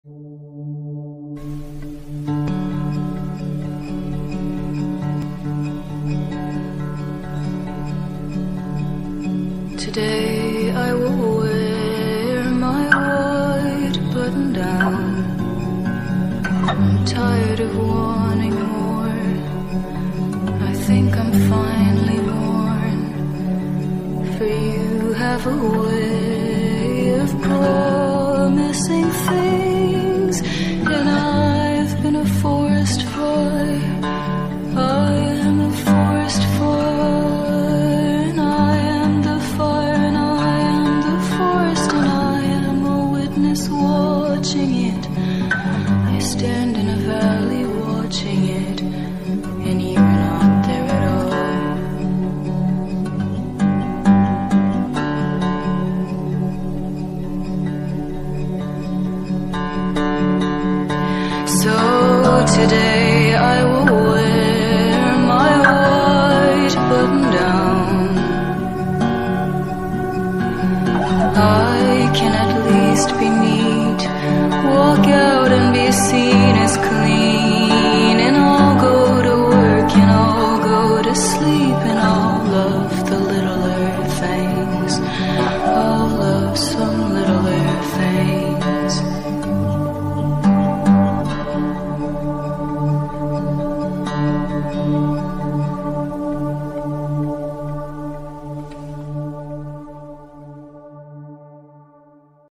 Today I will wear my white button down. I'm tired of wanting more. I think I'm finally worn. For you have a way of promising things, and I've been a forest fire. I am a forest fire, and I am the fire, and I am the forest, and I am a witness watching it. I stand in a valley watching it, and you're not there at all. So today I will wear my white button down. I can at least be neat, walk out and be seen.